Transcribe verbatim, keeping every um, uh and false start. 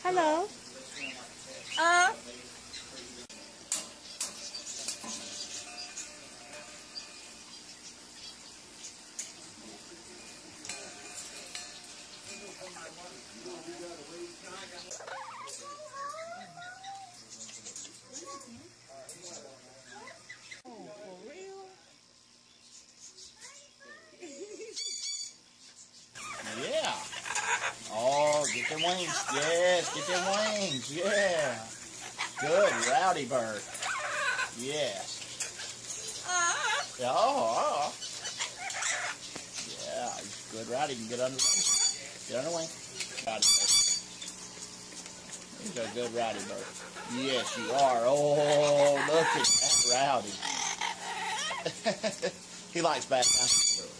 Hello. Uh. Oh, for real? Yeah. Oh, get them wings. Yes, get them wings. Yeah. Good, Rowdy bird. Yes. Oh, oh. Yeah, good, Rowdy. You can get under the wing. Get under the wing. Rowdy bird. He's a good Rowdy bird. Yes, you are. Oh, look at that Rowdy. He likes back.